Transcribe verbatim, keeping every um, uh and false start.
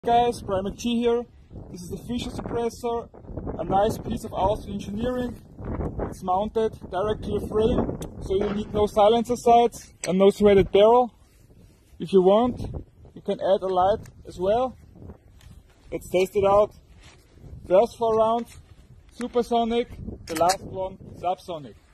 Guys, Brian McGee here. This is the Fischer suppressor, a nice piece of Austrian engineering. It's mounted direct to the frame, so you need no silencer sides and no threaded barrel. If you want, you can add a light as well. Let's test it out. First four rounds, supersonic, the last one, subsonic.